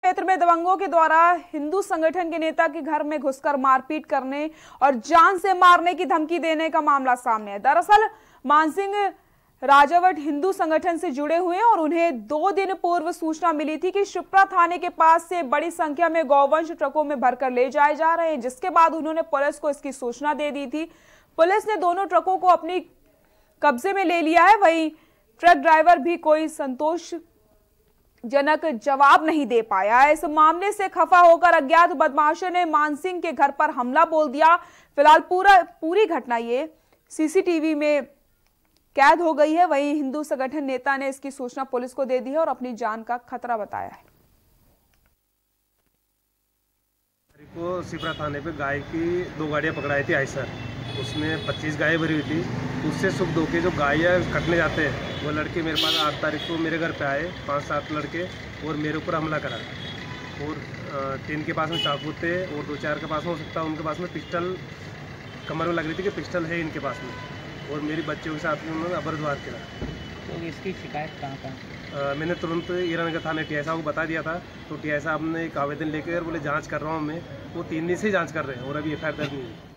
क्षेत्र में दबंगों के द्वारा हिंदू संगठन के नेता के घर में घुसकर मारपीट करने और जान से मारने की धमकी देने का मामला सामने है। दरअसल मानसिंह राजावट हिंदू संगठन से जुड़े हुए हैं और उन्हें 2 दिन पूर्व सूचना मिली थी कि शिप्रा थाने के पास से बड़ी संख्या में गौवंश ट्रकों में भरकर ले जाए जा रहे हैं, जिसके बाद उन्होंने पुलिस को इसकी सूचना दे दी थी। पुलिस ने दोनों ट्रकों को अपनी कब्जे में ले लिया है। वहीं ट्रक ड्राइवर भी कोई संतोषजनक जवाब नहीं दे पाया है। इस मामले से खफा होकर अज्ञात बदमाशों ने मानसिंह के घर पर हमला बोल दिया। फिलहाल पूरी घटना ये सीसीटीवी में कैद हो गई है। वहीं हिंदू संगठन नेता ने इसकी सूचना पुलिस को दे दी है और अपनी जान का खतरा बताया है। को शिप्रा थाने पे गाय की 2 गाड़ियां पकड़ाई थी आयसर, उसमें 25 गायें भरी हुई थी। उससे सुख दो के जो गाय कटने जाते हैं वो लड़के मेरे पास 8 तारीख को मेरे घर पे आए, 5-7 लड़के, और मेरे ऊपर हमला करा। और 3 के पास में चाकू थे और 2-4 के पास में हो सकता है उनके पास में पिस्टल कमर में लग रही थी कि पिस्टल है इनके पास में, और मेरी बच्चों के साथ में उन्होंने अबरद्वार किया। तो इसकी शिकायत कहाँ? मैंने तुरंत हीरानगर थाने टीआई साहब को बता दिया था, तो टीआई साहब ने एक आवेदन लेकर बोले जांच कर रहा हूँ मैं। वो 3 दिन से जांच कर रहे हैं और अभी एफआईआर दर्ज नहीं है।